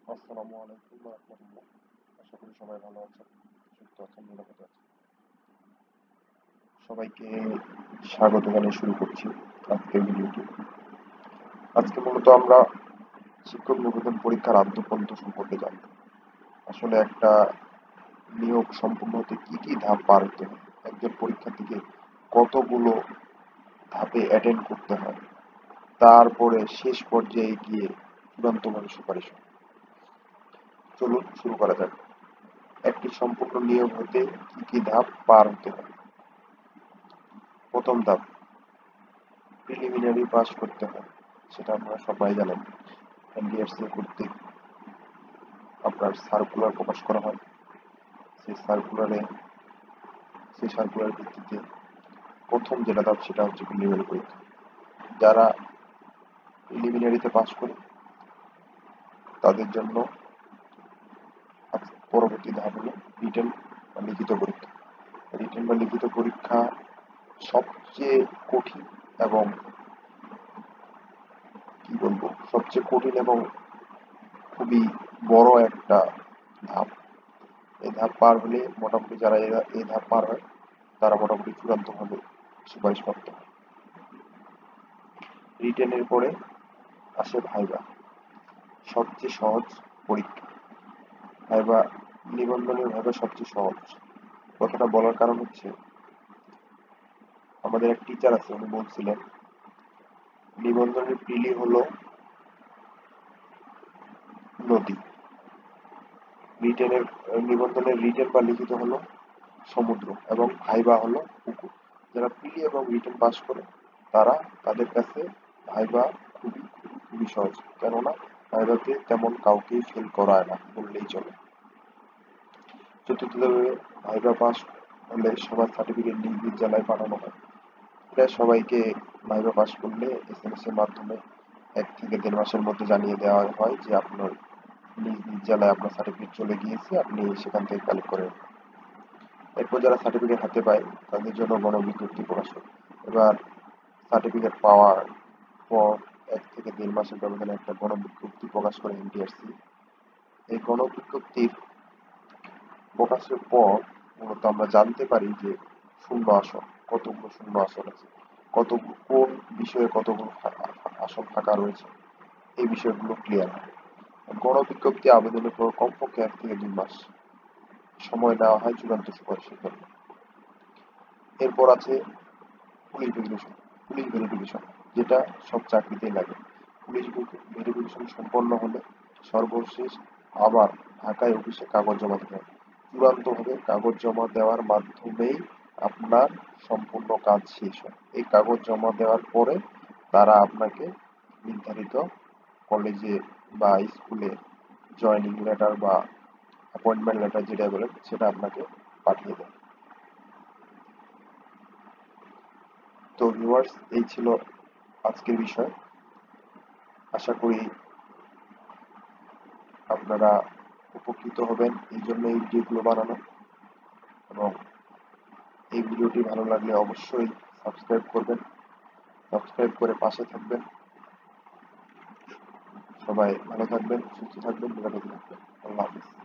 আসসালামু আলাইকুম ওয়া রাহমাতুল্লাহ। আশা করি সবাই ভালো আছেন, সুস্থ আছেন, নিরাপদে আছেন। সবাইকে স্বাগত জানিয়ে শুরু করছি আজকের ভিডিওটি। আজকে মূলত আমরা শিক্ষক নিবন্ধন পরীক্ষার আদ্যপন্থ সম্পর্কে জানব। আসলে একটা নিয়োগ সম্পূর্ণ হতে কি কি ধাপ পার হতে হয়, একজন পরীক্ষার্থীকে কতগুলো ধাপে অ্যাটেন্ড করতে হয়, তারপরে শেষ পর্যায়ে গিয়ে চূড়ান্তভাবে সুপারিশ হয়। চলুন শুরু করা যাক। একটি সম্পূর্ণ নিয়োগ হতে কি কি ধাপ পার হতে হয়। প্রথম ধাপ, প্রিলিমিনারি পাস করতে হয়। সেটা আপনারা সবাই জানেন। এনটিআরসি কর্তৃক আপনার সার্কুলার প্রকাশ করা হয়। সেই সার্কুলার ভিত্তিতে প্রথম যেটা ধাপ সেটা হচ্ছে প্রিলিমিনারি পরীক্ষা। যারা প্রিলিমিনারিতে পাস করে তাদের জন্য পরবর্তী ধাপ হলো রিটেন বা লিখিত পরীক্ষা। রিটেন বা লিখিত পরীক্ষা সবচেয়ে কঠিন এবং সবচেয়ে কঠিন এবং খুবই বড় একটা ধাপ। এই ধাপ পার হলে মোটামুটি যারা এই ধাপ পার হয় তারা মোটামুটি চূড়ান্তভাবে সুপারিশপ্রাপ্ত হয়। রিটেনের পরে আসে ভাইবা, সবচেয়ে সহজ পরীক্ষা। ভাইবা, নিবন্ধনের ভাইবা সবচেয়ে সহজ। কথাটা বলার কারণ হচ্ছে, আমাদের এক টিচার আছে, উনি বলছিলেন নিবন্ধনের প্রিলি হলো নদী, নিবন্ধনের রিটেন বা লিখিত হলো সমুদ্র এবং ভাইবা হলো পুকুর। যারা প্রিলি এবং রিটেন পাস করে তারা তাদের কাছে ভাইবা খুবই খুবই খুবই সহজ, কেননা ভাইভাতে তেমন কাউকেই ফেল করায় না বললেই চলে। চতুর্থভাবে ভাইবা পাস হলে সবার সার্টিফিকেট নিজ নিজ জেলায় পাঠানো হয়। এটা সবাইকে ভাইবা পাস করলে এসএমএস এর মাধ্যমে 1 থেকে 1.5 মাসের মধ্যে জানিয়ে দেওয়া হয় যে আপনার নিজ নিজ জেলায় আপনার সার্টিফিকেট চলে গিয়েছে, আপনি সেখান থেকে কালেক্ট করে। এরপর যারা সার্টিফিকেট হাতে পায় তাদের জন্য গণবিজ্ঞপ্তি প্রকাশ হয়। এবার সার্টিফিকেট পাওয়ার পর 1 থেকে 1.5 মাসের ব্যবধানে একটা গণবিজ্ঞপ্তি প্রকাশ করে এনটিআরসি। এই গণবিজ্ঞপ্তির প্রকাশের পর মূলত আমরা জানতে পারি যে কতগুলো শূন্য আসন আছে, কোন বিষয়ে কতগুলো আসন ফাঁকা রয়েছে, এই বিষয়গুলো ক্লিয়ার হয়। গণবিজ্ঞপ্তি আবেদনের পর কমপক্ষে 1 থেকে 2 মাস সময় নেওয়া হয় চূড়ান্ত সুপারিশের জন্য। এরপর আছে পুলিশ ভেরিফিকেশন, যেটা সব চাকরিতেই লাগে। পুলিশ ভেরিফিকেশন সম্পন্ন হলে সর্বশেষ আবার ঢাকায় অফিসে কাগজ জমা দিতে হবে। চূড়ান্তভাবে কাগজ জমা দেওয়ার মাধ্যমেই আপনার সম্পূর্ণ কাজ শেষ হয়। এই কাগজ জমা দেওয়ার পরে তারা আপনাকে নির্ধারিত কলেজে বা স্কুলে জয়েনিং লেটার বা অ্যাপয়েন্টমেন্ট লেটার যেটা বলেন সেটা আপনাকে পাঠিয়ে দেয়। তো ভিউয়ার্স, এই ছিল আজকের বিষয়। আশা করি আপনারা উপকৃত হবেন, এই জন্য এই ভিডিওগুলো বানানো। এবং এই ভিডিওটি ভালো লাগলে অবশ্যই সাবস্ক্রাইব করবেন, সাবস্ক্রাইব করে পাশে থাকবেন। সবাই ভালো থাকবেন, সুস্থ থাকবেন, নিরাপদে থাকবেন। আল্লাহ হাফিজ।